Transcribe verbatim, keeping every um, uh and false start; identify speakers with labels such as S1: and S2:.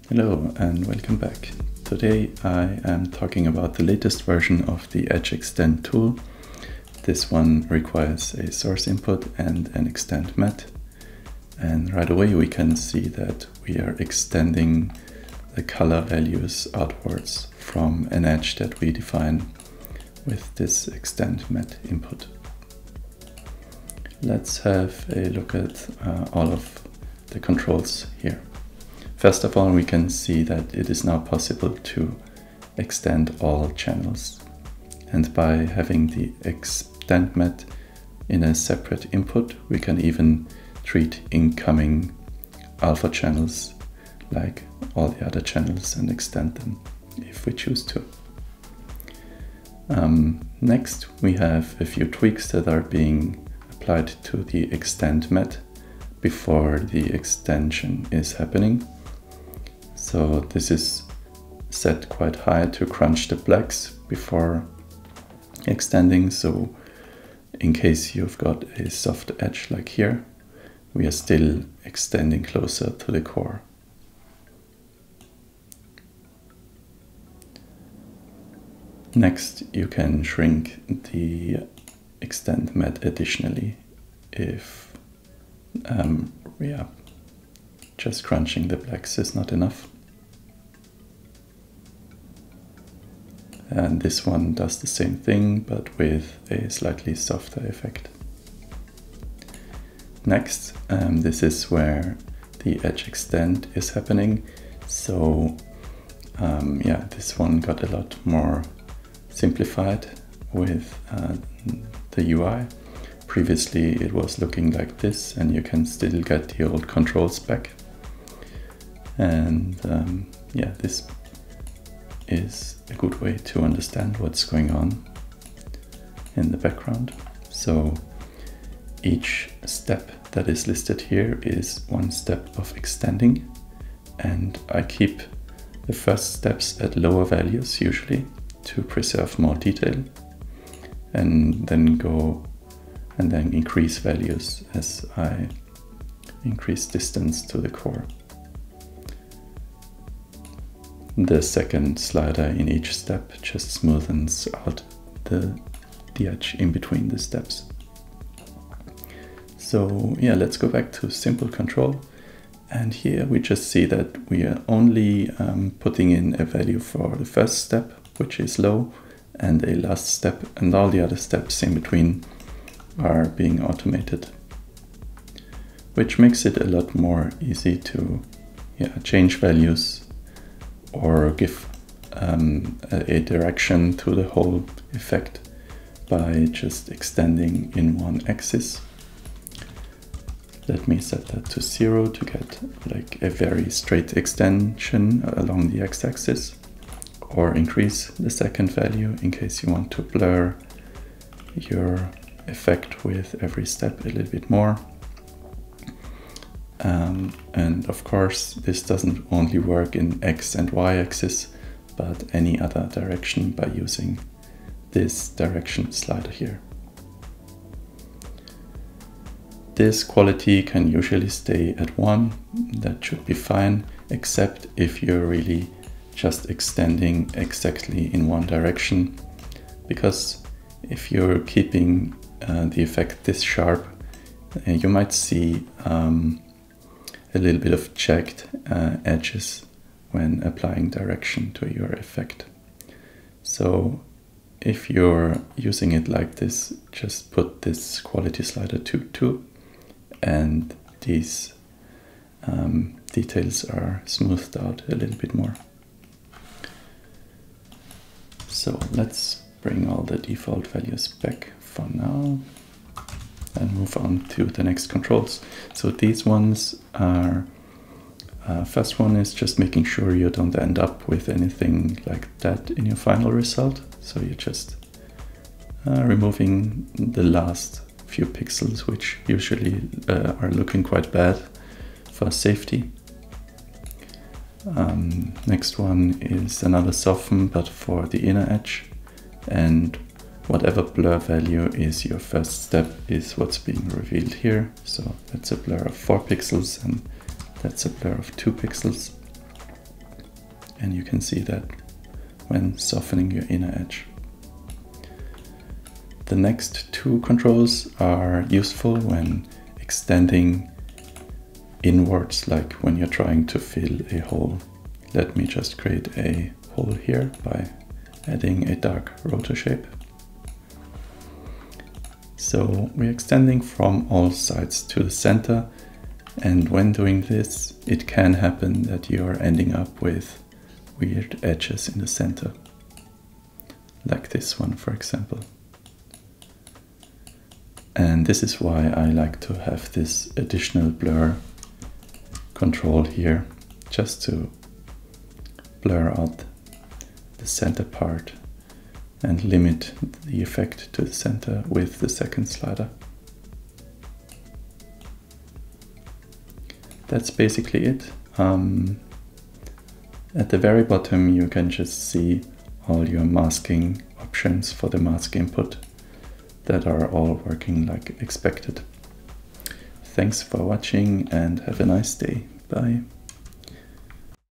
S1: Hello and welcome back. Today I am talking about the latest version of the Edge Extend tool. This one requires a source input and an extend met. And right away we can see that we are extending the color values outwards from an edge that we define with this extend met input. Let's have a look at uh, all of the controls here. First of all, we can see that it is now possible to extend all channels. And by having the extend met in a separate input, we can even treat incoming alpha channels like all the other channels and extend them if we choose to. Um, next, we have a few tweaks that are being applied to the extend met before the extension is happening. So this is set quite high to crunch the blacks before extending. So in case you've got a soft edge like here, we are still extending closer to the core. Next, you can shrink the extend met additionally if um, yeah, just crunching the blacks is not enough. And this one does the same thing, but with a slightly softer effect. Next, um, this is where the edge extend is happening. So um, yeah, this one got a lot more simplified with uh, the U I. Previously it was looking like this, and you can still get the old controls back. And um, yeah, this is a good way to understand what's going on in the background. So each step that is listed here is one step of extending, and I keep the first steps at lower values usually to preserve more detail, and then go and then increase values as I increase distance to the core. The second slider in each step just smoothens out the, the edge in between the steps. So yeah, let's go back to simple control. And here we just see that we are only um, putting in a value for the first step, which is low, and a last step, and all the other steps in between are being automated, which makes it a lot more easy to yeah, change values or give um, a, a direction to the whole effect by just extending in one axis. Let me set that to zero to get like a very straight extension along the x-axis, or increase the second value in case you want to blur your effect with every step a little bit more. Um, and of course, this doesn't only work in X and Y axis, but any other direction by using this direction slider here. This quality can usually stay at one, that should be fine, except if you're really just extending exactly in one direction, because if you're keeping uh, the effect this sharp, uh, you might see um, a little bit of jagged uh, edges when applying direction to your effect. So if you're using it like this, just put this quality slider to two, and these um, details are smoothed out a little bit more. So let's bring all the default values back for now and move on to the next controls. So these ones are, uh, first one is just making sure you don't end up with anything like that in your final result. So you're just uh, removing the last few pixels, which usually uh, are looking quite bad for safety. Um, next one is another soften, but for the inner edge, and whatever blur value is your first step is what's being revealed here. So that's a blur of four pixels and that's a blur of two pixels. and you can see that when softening your inner edge. The next two controls are useful when extending inwards, like when you're trying to fill a hole. Let me just create a hole here by adding a dark rotor shape. So we're extending from all sides to the center, and when doing this, it can happen that you are ending up with weird edges in the center, like this one, for example. And this is why I like to have this additional blur control here, just to blur out the center part and limit the effect to the center with the second slider. That's basically it. Um, at the very bottom you can just see all your masking options for the mask input that are all working like expected. Thanks for watching and have a nice day. Bye.